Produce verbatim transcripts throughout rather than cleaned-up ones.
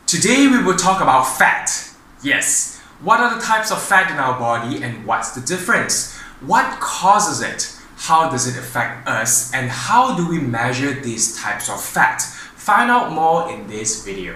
Today we will talk about fat. Yes, what are the types of fat in our body and what's the difference? What causes it? How does it affect us? And how do we measure these types of fat? Find out more in this video.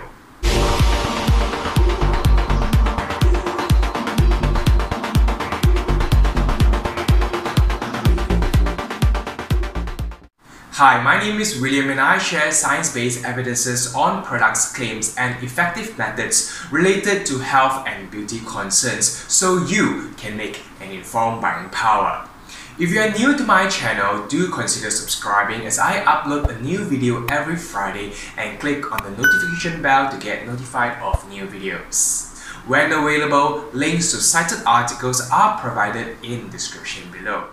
Hi, my name is William and I share science-based evidences on products, claims and effective methods related to health and beauty concerns so you can make an informed buying power. If you are new to my channel, do consider subscribing as I upload a new video every Friday and click on the notification bell to get notified of new videos. When available, links to cited articles are provided in the description below.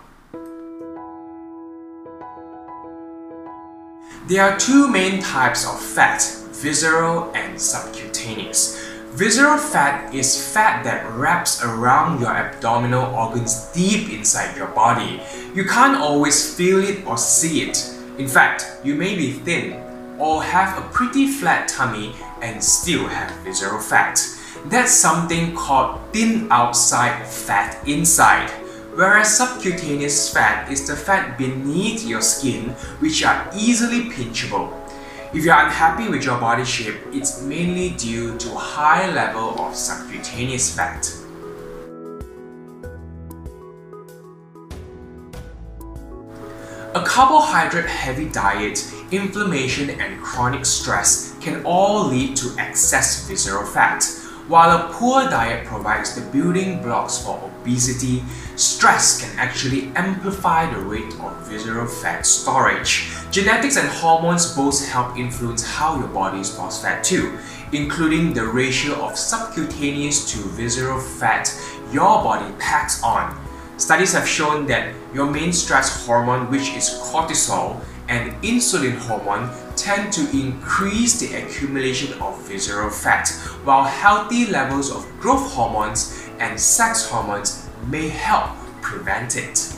There are two main types of fat, visceral and subcutaneous. Visceral fat is fat that wraps around your abdominal organs deep inside your body. You can't always feel it or see it. In fact, you may be thin or have a pretty flat tummy and still have visceral fat. That's something called thin outside, fat inside. Whereas subcutaneous fat is the fat beneath your skin, which are easily pinchable. If you are unhappy with your body shape, it's mainly due to a high level of subcutaneous fat. A carbohydrate-heavy diet, inflammation and chronic stress can all lead to excess visceral fat. While a poor diet provides the building blocks for obesity, stress can actually amplify the rate of visceral fat storage. Genetics and hormones both help influence how your body stores fat too, including the ratio of subcutaneous to visceral fat your body packs on. Studies have shown that your main stress hormone, which is cortisol, and insulin hormone tend to increase the accumulation of visceral fat, while healthy levels of growth hormones and sex hormones may help prevent it.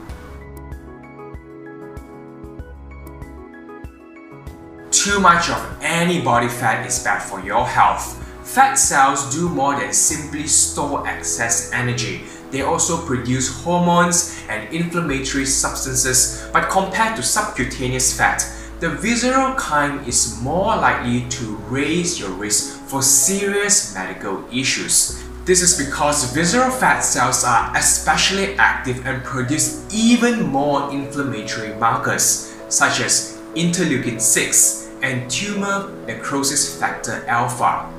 Too much of any body fat is bad for your health. Fat cells do more than simply store excess energy. They also produce hormones and inflammatory substances, but compared to subcutaneous fat, the visceral kind is more likely to raise your risk for serious medical issues. This is because visceral fat cells are especially active and produce even more inflammatory markers, such as interleukin six and tumor necrosis factor alpha.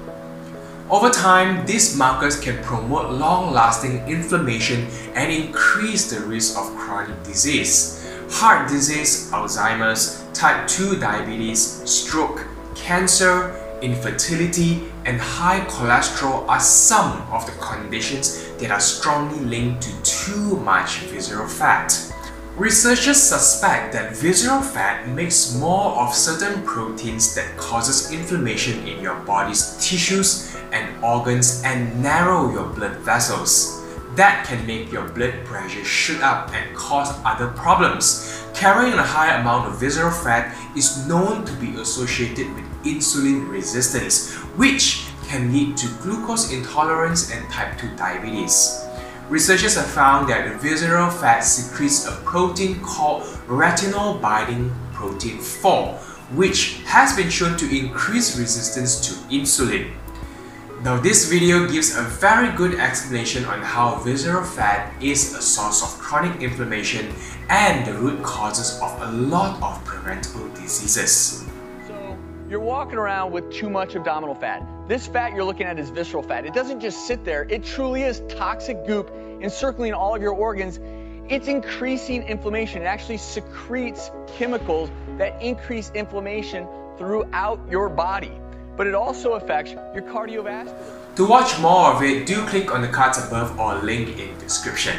Over time, these markers can promote long-lasting inflammation and increase the risk of chronic disease. Heart disease, Alzheimer's, type two diabetes, stroke, cancer, infertility, and high cholesterol are some of the conditions that are strongly linked to too much visceral fat. Researchers suspect that visceral fat makes more of certain proteins that causes inflammation in your body's tissues and organs and narrow your blood vessels. That can make your blood pressure shoot up and cause other problems. Carrying a high amount of visceral fat is known to be associated with insulin resistance, which can lead to glucose intolerance and type two diabetes. Researchers have found that the visceral fat secretes a protein called retinol-binding protein four, which has been shown to increase resistance to insulin. Now, this video gives a very good explanation on how visceral fat is a source of chronic inflammation and the root causes of a lot of preventable diseases. So, you're walking around with too much abdominal fat. This fat you're looking at is visceral fat. It doesn't just sit there. It truly is toxic goop encircling all of your organs. It's increasing inflammation. It actually secretes chemicals that increase inflammation throughout your body. But it also affects your cardiovascular. To watch more of it, do click on the cards above or link in the description.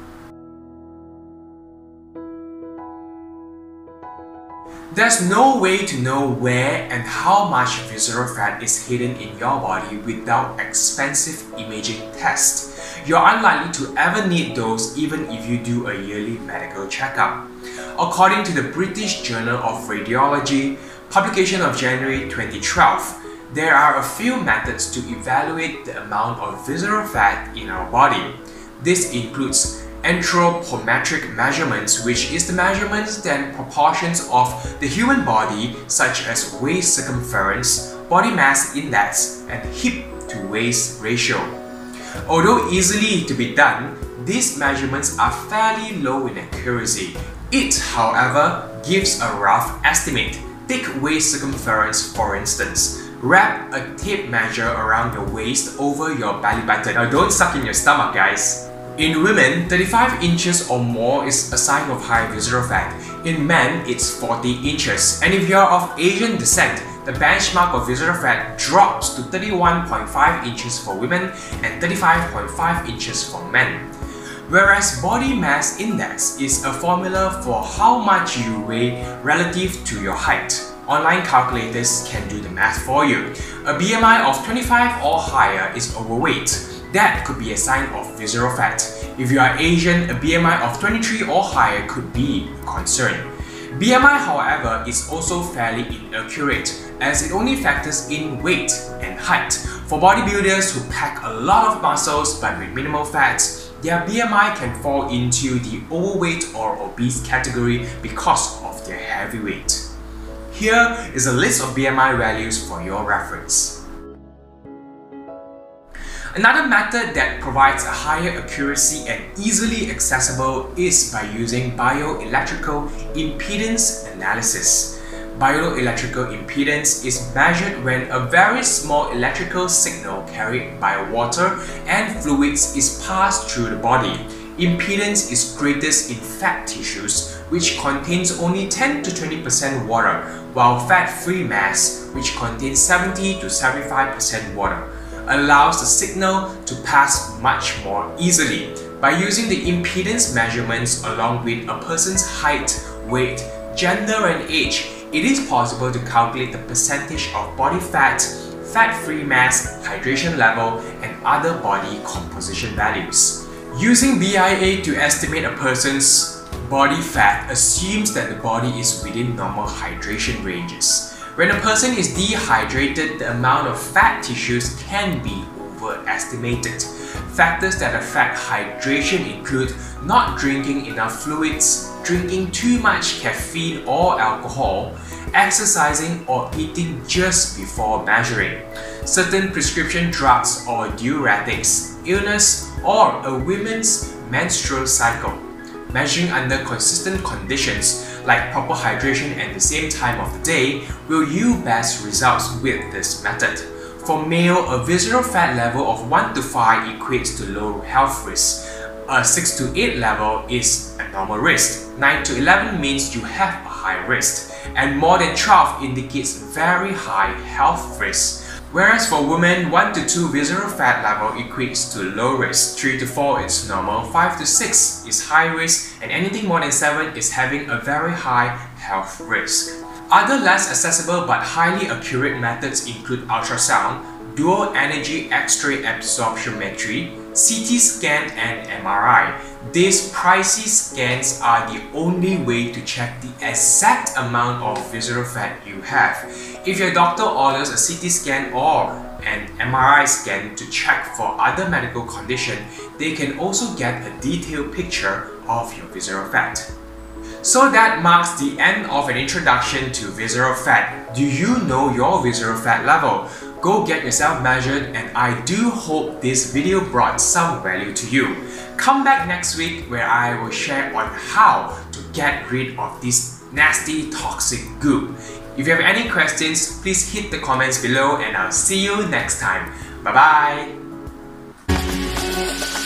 There's no way to know where and how much visceral fat is hidden in your body without expensive imaging tests. You're unlikely to ever need those even if you do a yearly medical checkup. According to the British Journal of Radiology, publication of January twenty twelve, There are a few methods to evaluate the amount of visceral fat in our body. This includes anthropometric measurements, which is the measurements and proportions of the human body, such as waist circumference, body mass index, and hip to waist ratio. Although easily to be done, these measurements are fairly low in accuracy. It, however, gives a rough estimate. Take waist circumference for instance. Wrap a tape measure around your waist over your belly button. Now don't suck in your stomach, guys. In women, thirty-five inches or more is a sign of high visceral fat. In men, it's forty inches. And if you're of Asian descent, the benchmark of visceral fat drops to thirty-one point five inches for women and thirty-five point five inches for men. Whereas body mass index is a formula for how much you weigh relative to your height. Online calculators can do the math for you. A B M I of twenty-five or higher is overweight. That could be a sign of visceral fat. If you are Asian, a B M I of twenty-three or higher could be a concern. B M I, however, is also fairly inaccurate as it only factors in weight and height. For bodybuilders who pack a lot of muscles but with minimal fats, their B M I can fall into the overweight or obese category because of their heavy weight. Here is a list of B M I values for your reference. Another method that provides a higher accuracy and easily accessible is by using bioelectrical impedance analysis. Bioelectrical impedance is measured when a very small electrical signal carried by water and fluids is passed through the body. Impedance is greatest in fat tissues, which contains only ten to twenty percent water, while fat-free mass, which contains seventy to seventy-five percent water, allows the signal to pass much more easily. By using the impedance measurements along with a person's height, weight, gender and age, it is possible to calculate the percentage of body fat, fat-free mass, hydration level, and other body composition values. Using B I A to estimate a person's body fat assumes that the body is within normal hydration ranges. When a person is dehydrated, the amount of fat tissues can be overestimated. Factors that affect hydration include not drinking enough fluids, drinking too much caffeine or alcohol, exercising or eating just before measuring, certain prescription drugs or diuretics, illness, or a woman's menstrual cycle. Measuring under consistent conditions like proper hydration at the same time of the day will yield best results with this method. For male, a visceral fat level of one to five equates to low health risk. A six to eight level is a normal risk. nine to eleven means you have a high risk. And more than twelve indicates very high health risk. Whereas for women, one to two visceral fat level equates to low risk, three to four is normal, five to six is high risk, and anything more than seven is having a very high health risk. Other less accessible but highly accurate methods include ultrasound, dual energy X-ray absorptiometry, C T scan and M R I. These pricey scans are the only way to check the exact amount of visceral fat you have. If your doctor orders a C T scan or an M R I scan to check for other medical condition, they can also get a detailed picture of your visceral fat. So that marks the end of an introduction to visceral fat. Do you know your visceral fat level? Go get yourself measured, and I do hope this video brought some value to you. Come back next week where I will share on how to get rid of this nasty toxic goop. If you have any questions, please hit the comments below and I'll see you next time. Bye bye!